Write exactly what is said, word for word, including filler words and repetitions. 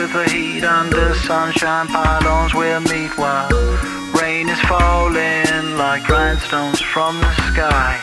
with the heat under sunshine pylons we'll meet while rain is falling like grindstones from the sky.